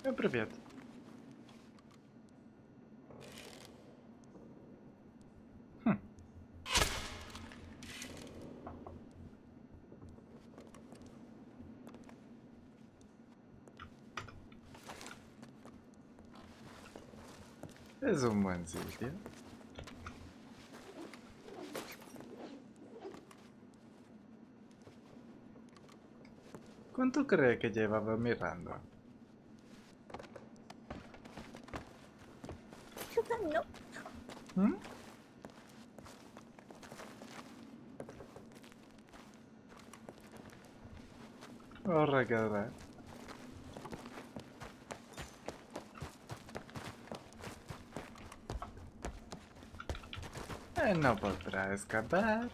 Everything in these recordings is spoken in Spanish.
Привет. Хм. Es un buen sitio. ¿Cuánto cree que llevaba mirando? No. ¿Mm? Ahora quedará. No podrá escapar.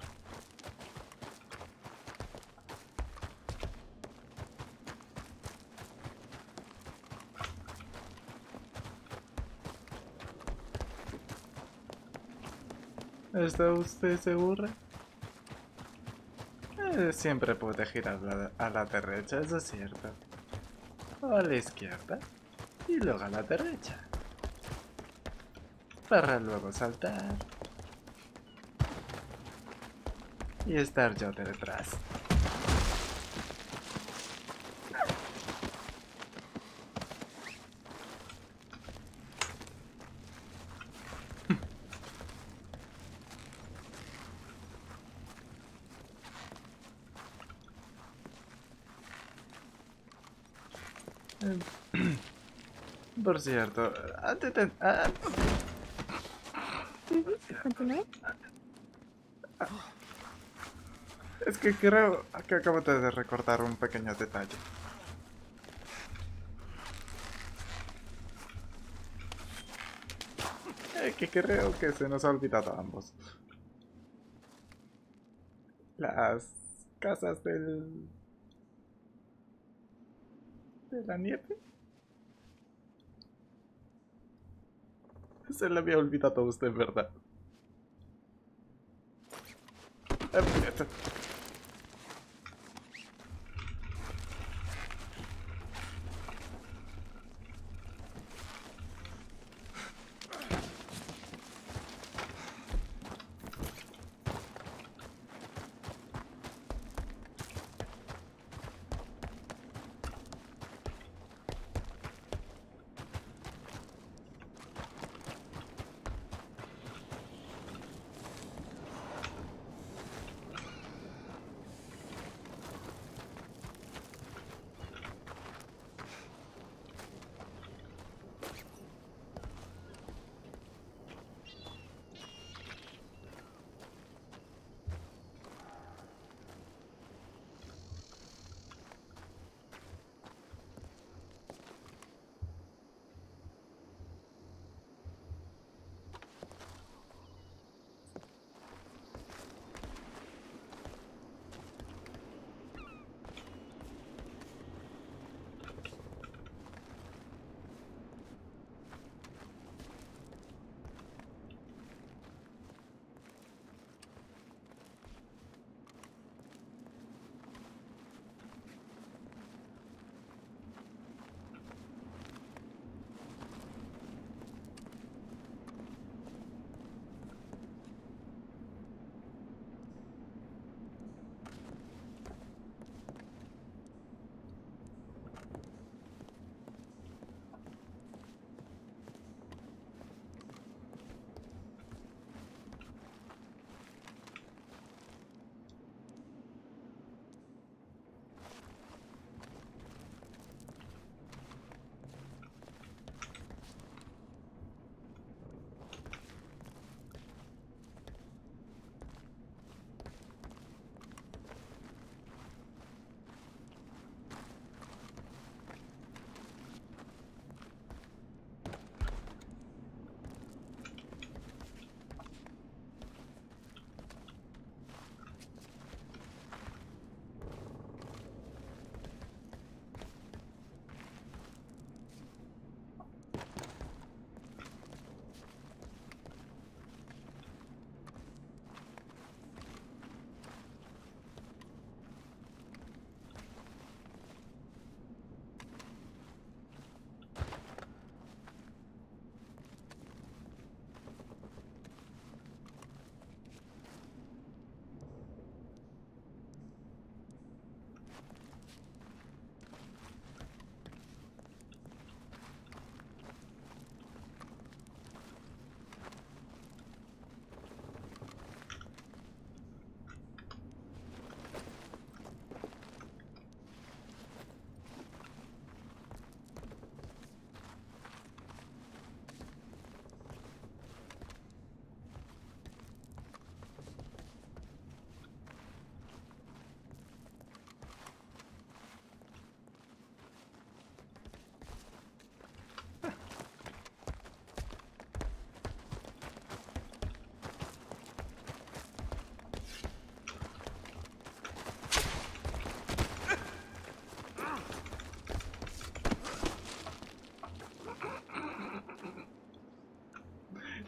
¿Está usted segura? Siempre puede girar a la derecha, eso es cierto. O a la izquierda. Y luego a la derecha. Para luego saltar. Y estar yo detrás. Por cierto, Continúe. es que creo que acabo de recordar un pequeño detalle. Que creo que se nos ha olvidado a ambos. Las casas de la nieve. Se le había olvidado a usted, ¿verdad? Empieza.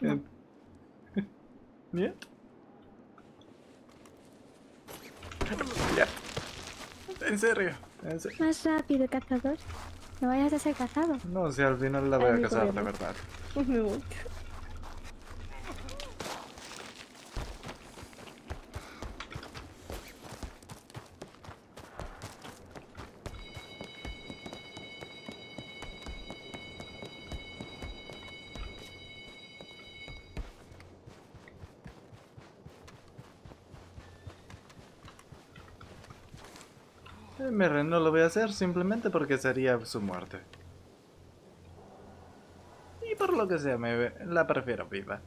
No. ¿Niet? Ya. En serio. Más rápido, cazador. No vayas a ser cazado. No, si al final la voy a cazar de verdad. Pues me voy. Miren, no lo voy a hacer simplemente porque sería su muerte. Y por lo que sea, la prefiero viva.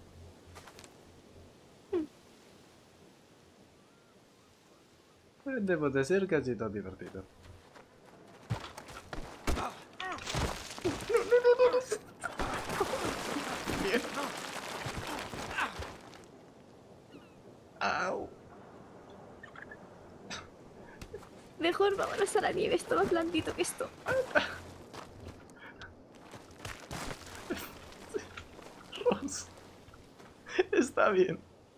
Debo decir que ha sido divertido. Bien. Au. Mejor vámonos a la nieve, esto más blandito que esto. Ross. Está bien.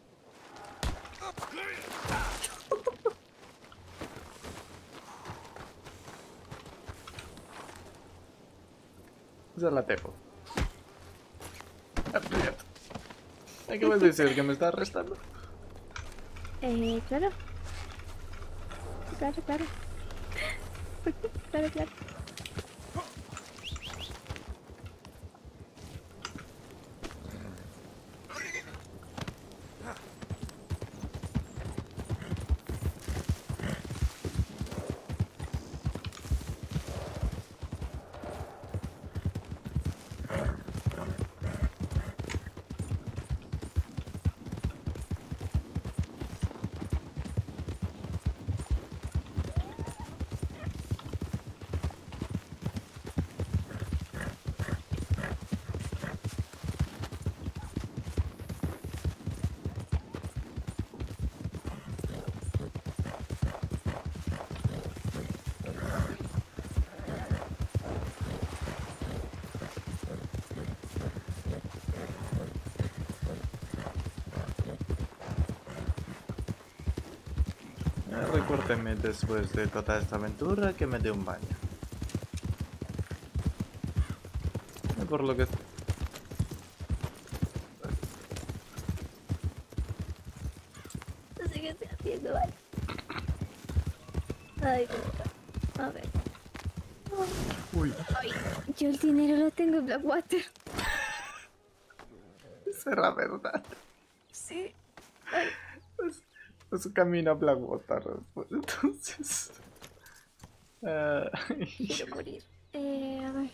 Se la tengo. ¿Qué vas a decir? ¿Que me está arrestando? Claro. Claro, claro. Claro, claro. Recuérdeme después de toda esta aventura que me dé un baño. Por lo que... No sé qué estoy haciendo, vale. Ay, puta. A ver. Uy, Ay, yo el dinero lo tengo en Blackwater. será verdad. Sí. Ay, Pues camino a Blackwater. Pues, entonces... quiero morir. A ver.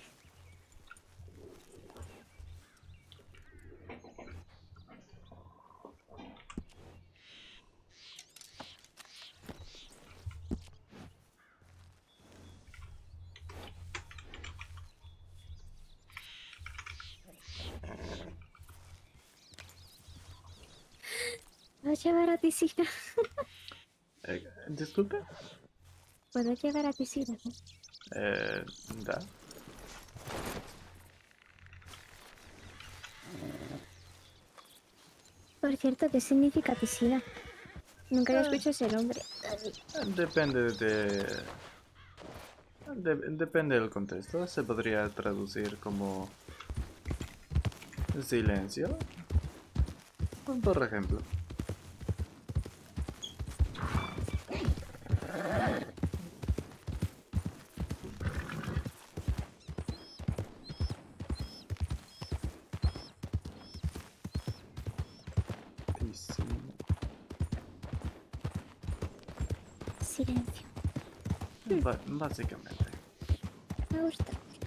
¿Puedo llevar a Tisina? Disculpe. ¿Puedo llevar a Tisina? Da. Por cierto, ¿qué significa Tisina? Nunca había escuchado ese nombre. Depende depende del contexto. Se podría traducir como silencio. Por ejemplo. Y sí. Silencio. Básicamente. Me gusta.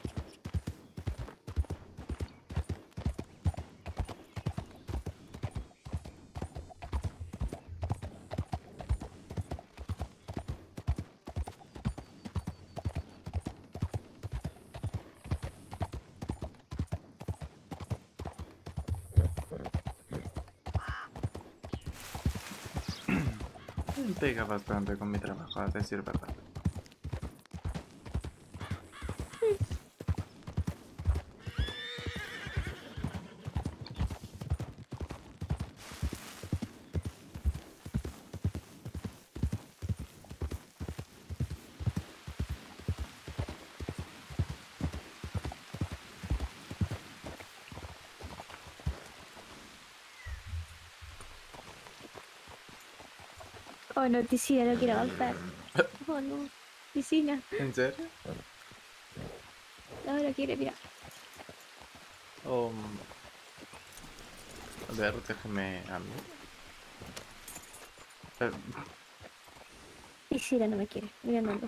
Pega bastante con mi trabajo, a decir verdad. Oh no, Tisina no quiere avanzar. Oh no, Tisina. ¿En serio? No, no quiere, mira. Um, a ver, déjeme a mí. Eh, Tisina no me quiere. Mira dónde.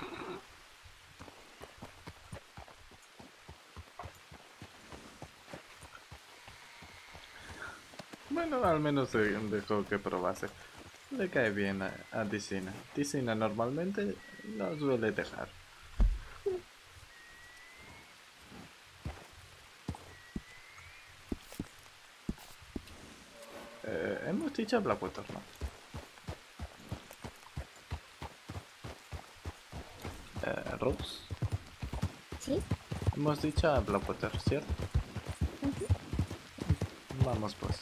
bueno, al menos dejó que probase. Le cae bien a Ticina. Ticina normalmente no suele dejar. Hemos dicho Blackwater, ¿no? Rose. ¿Sí? Hemos dicho a Blackwater, ¿cierto? Ujú. Vamos pues.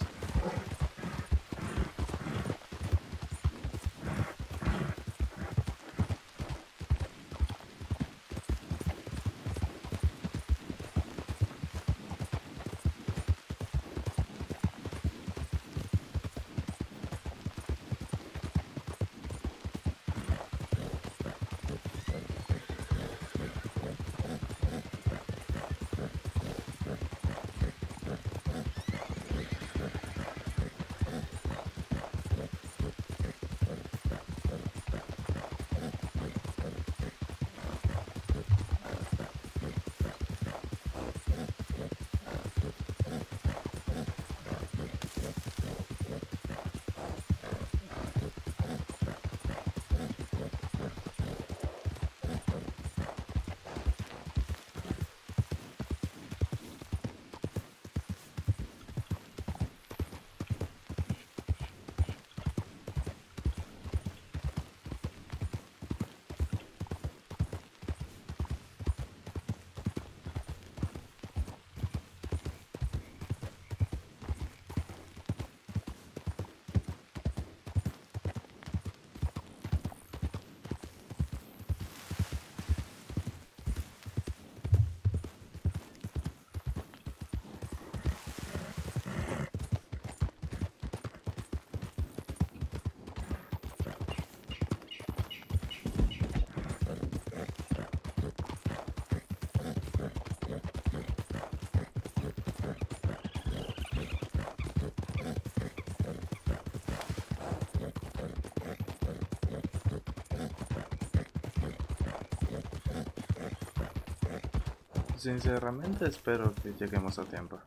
Sinceramente espero que lleguemos a tiempo.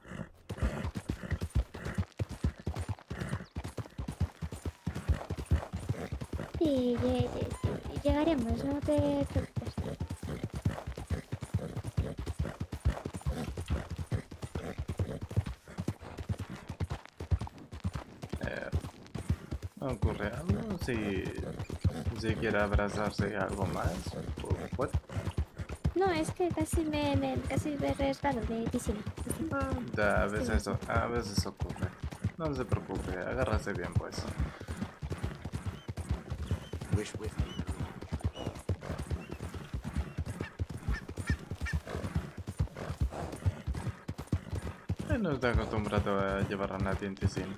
Sí, llegaremos, no te preocupes. Eh, ¿Ocurre algo? Si quiere abrazarse algo más, puede. No, es que casi me he resbalo de Tisina. A Estoy veces, bien. a veces ocurre. No se preocupe, agárrase bien pues. Wish with me. Él no está acostumbrado a llevar a nadie en Ticino.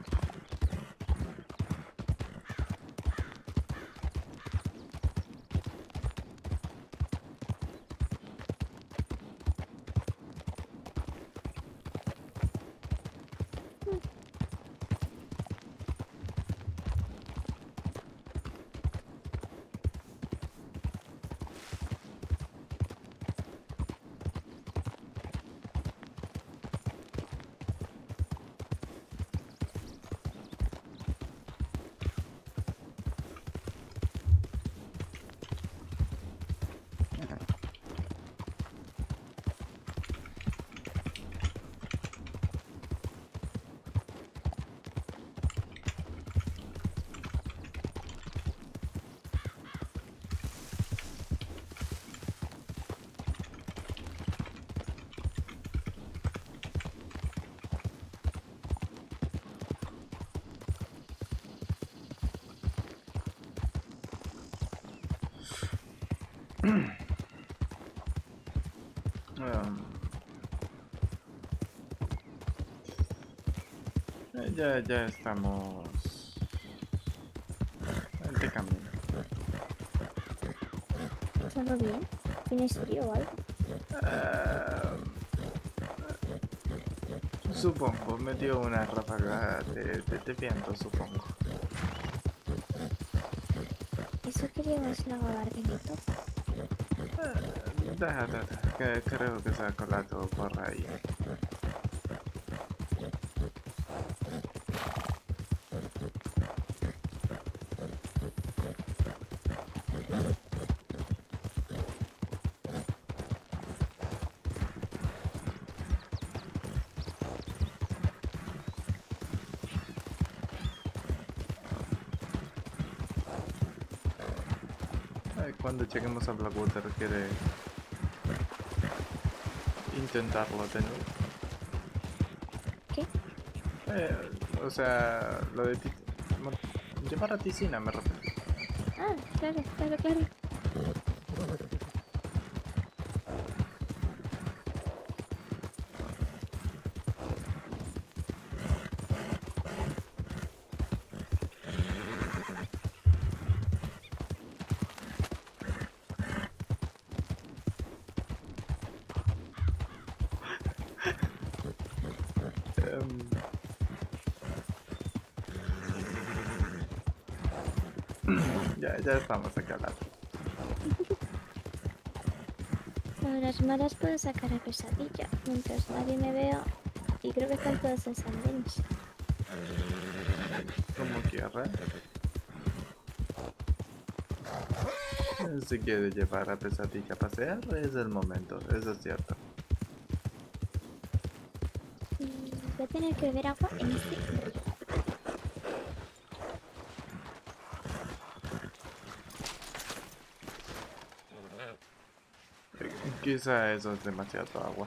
Um, ya estamos de camino. pasando bien? ¿Tienes frío o algo? Ah, supongo, me dio una ráfaga de viento, supongo. Eso queríamos la gabardinito. Deja, que creo que se ha colado por ahí. Cuando lleguemos a Blackwater, quiere intentarlo de nuevo. ¿Qué? O sea, lo de llevar a Ticina me refiero. Ah, claro, claro, claro. Em, ya estamos aquí al lado. Las malas pueden sacar a Pesadilla, mientras nadie me vea. Y creo que están todas en San Denis. Como quiera. Si quiere llevar a Pesadilla a pasear, es el momento, eso es cierto. Voy a tener que beber agua en este río. Quizá eso es demasiado agua.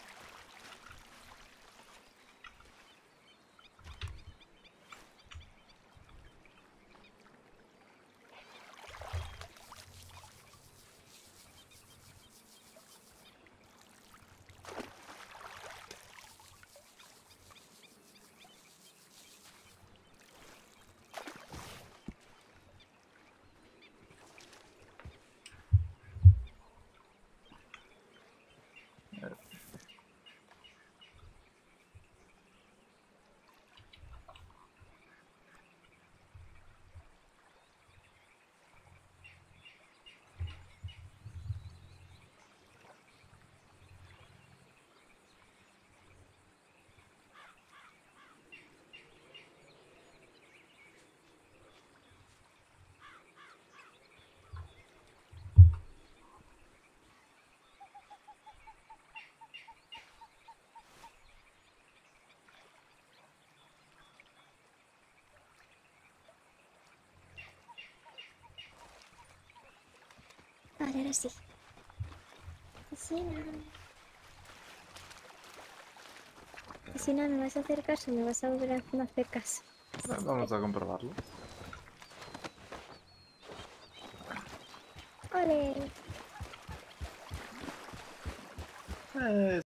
Vale, ahora sí. Así no. Si no, me vas a hacer caso, me vas a volver a no hacer caso. Vamos a comprobarlo. ¡Ole!